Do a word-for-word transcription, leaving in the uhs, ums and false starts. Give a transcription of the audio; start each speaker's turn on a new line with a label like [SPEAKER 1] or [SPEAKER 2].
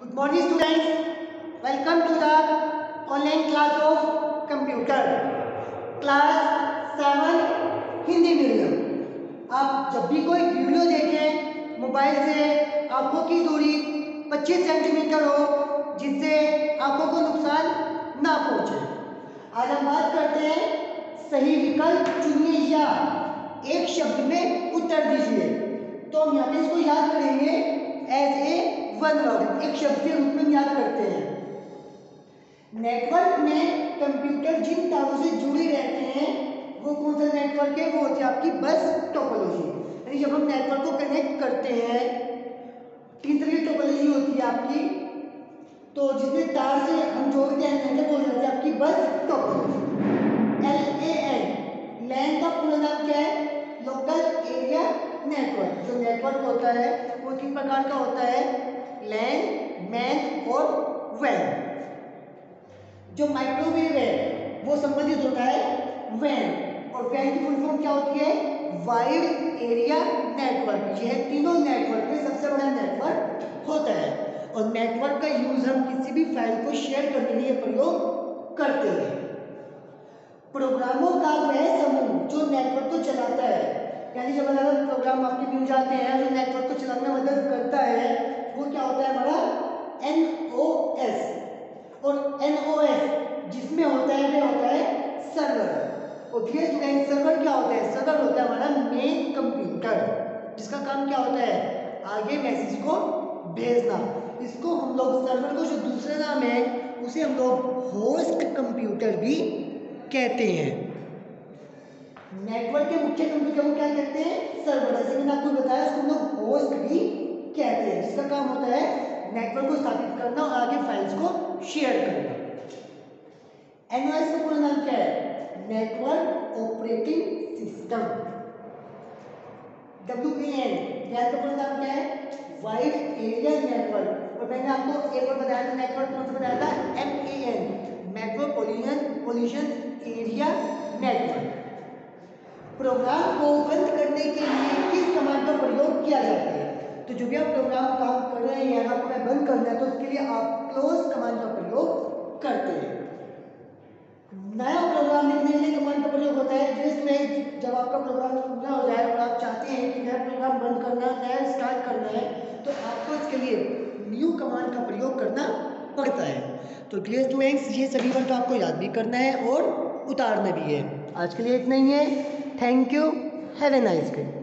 [SPEAKER 1] Good morning students, welcome to the online class of computer class seven Hindi medium. आप जब भी कोई video देखें मोबाइल से आंखों की दूरी पच्चीस सेंटीमीटर हो जिससे आंखों को नुकसान ना पहुंचे। आज हम बात करते हैं सही विकल्प चुनिए या एक शब्द में उत्तर दीजिए। तो हम यहाँ पे इसको याद करेंगे एज ए वन वर्ड, एक शब्द के रूप में याद करते हैं। नेटवर्क में कंप्यूटर जिन तारों से जुड़े रहते हैं वो कौन सा नेटवर्क है? वो होती है आपकी बस टोपोलॉजी। यानी जब हम नेटवर्क को कनेक्ट करते हैं तीन तरह की टोपोलॉजी होती है आपकी, तो जिसमें तार से हम जोड़ते हैं नेटवर्क हो जाती है आपकी bus topology. L A N LAN का पूरा नाम क्या है? Local area network. जो नेटवर्क होता है वो तीन प्रकार का होता है, लैन, मैन और वैन। जो माइक्रोवेव है वो संबंधित होता है वैन, और वैन की फुल फॉर्म क्या होती है? Wide area network. यह तीनों नेटवर्क में सबसे बड़ा नेटवर्क होता है, और नेटवर्क का यूज हम किसी भी फाइल को शेयर करने के लिए प्रयोग करते हैं। प्रोग्रामों का वह समूह जो नेटवर्क को चलाता है, यानी जब अलग प्रोग्राम आपके मिल जाते हैं जो नेटवर्क को चलाने में मदद करता है वो क्या होता है हमारा? N O S. और एन ओ एस जिसमें होता है वो होता है सर्वर। और डियर स्टूडेंट, सर्वर क्या होता है? सर्वर होता है हमारा मेन कंप्यूटर, जिसका काम क्या होता है? आगे मैसेज को भेजना। इसको हम लोग सर्वर को जो दूसरा नाम है उसे हम लोग होस्ट कंप्यूटर भी कहते हैं। नेटवर्क के मुख्य कंप्यूटर को क्या कहते हैं? सर्वर। जैसे मैंने आपको बताया उसको हम लोग होस्ट भी कहते हैं, जिसका काम होता है नेटवर्क को स्थापित करना और आगे फाइल्स को शेयर करना। एनओएस का पूरा नाम क्या है? Network operating system. डब्ल्यूएएन वैन का पूरा नाम क्या है? Wide area network. और मैंने आपको एक बार बताया था नेटवर्क कौन सा बताया था? M A N metropolitan area network. Program को बंद करने के लिए किस कमांड का प्रयोग किया जाता है? तो जो भी आप प्रोग्राम काम कर रहे हैं अगर आपको बंद करना है तो उसके लिए आप क्लोज कमांड का प्रयोग करते हैं। नया प्रोग्राम लिखने के लिए कमांड का प्रयोग होता है जिसमें जब आपका प्रोग्राम पूरा हो जाए और आप चाहते हैं कि नया प्रोग्राम बंद करना है, नया स्टार्ट करना है, तो आपको इसके लिए न्यू कमांड का प्रयोग करना पड़ता है। तो डियर स्टूडेंट्स, ये सभी वर्ड आपको याद भी करना है और उतारना भी है। आज के लिए इतना ही है। Thank you, have a nice day.